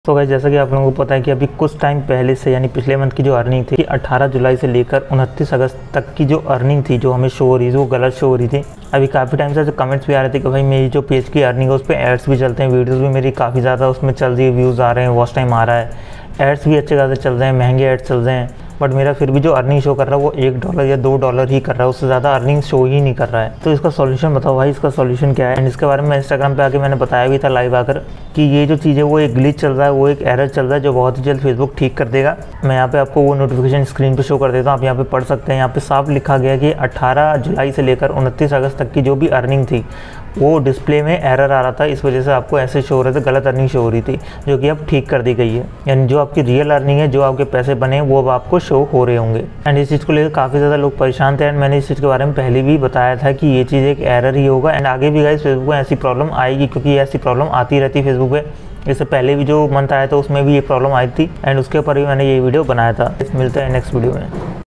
तो गाइस जैसा कि आप लोगों को पता है कि अभी कुछ टाइम पहले से यानी पिछले मंथ की जो अर्निंग थी कि 18 जुलाई से लेकर 29 अगस्त तक की जो अर्निंग थी जो हमें शो हो रही थी वो गलत शो हो रही थी। अभी काफ़ी टाइम से कमेंट्स भी आ रहे थे कि भाई मेरी जो पेज की अर्निंग है उस पर एड्स भी चलते हैं, वीडियोस भी मेरी काफ़ी ज़्यादा उसमें चल रही है, व्यूज़ आ रहे हैं, वॉच टाइम आ रहा है, एड्स भी अच्छे खासे चल रहे हैं, महंगे एड्स चल रहे हैं, बट मेरा फिर भी जो अर्निंग शो कर रहा है वो $1 या $2 ही कर रहा है, उससे ज़्यादा अर्निंग शो ही नहीं कर रहा है। तो इसका सॉल्यूशन बताओ भाई, इसका सॉल्यूशन क्या है। एंड इसके बारे में इंस्टाग्राम पे आके मैंने बताया भी था लाइव आकर कि ये जो चीज़ है वो एक ग्लिच चल रहा है, वो एक एरर चल रहा है जो बहुत ही जल्द फेसबुक ठीक कर देगा। मैं यहाँ पे आपको वो नोटिफिकेशन स्क्रीन पे शो कर देता हूँ, आप यहाँ पे पढ़ सकते हैं। यहाँ पे साफ लिखा गया कि 18 जुलाई से लेकर 29 अगस्त तक की जो भी अर्निंग थी वो डिस्प्ले में एरर आ रहा था, इस वजह से आपको ऐसे शो हो रहे थे, गलत अर्निंग शो हो रही थी, जो कि अब ठीक कर दी गई है। यानी जो आपकी रियल अर्निंग है, जो आपके पैसे बने वो अब आपको शो हो रहे होंगे। एंड इस चीज़ को लेकर काफ़ी ज़्यादा लोग परेशान थे एंड मैंने इस चीज़ के बारे में पहले भी बताया था कि ये चीज़ एक एरर ही होगा एंड आगे भी गाइस फेसबुक में ऐसी प्रॉब्लम आएगी, क्योंकि ऐसी प्रॉब्लम आती रहती है फेसबुक पे। इससे पहले भी जो मंथ आया था उसमें भी ये प्रॉब्लम आई थी एंड उसके ऊपर भी मैंने ये वीडियो बनाया था। मिलते हैं नेक्स्ट वीडियो में।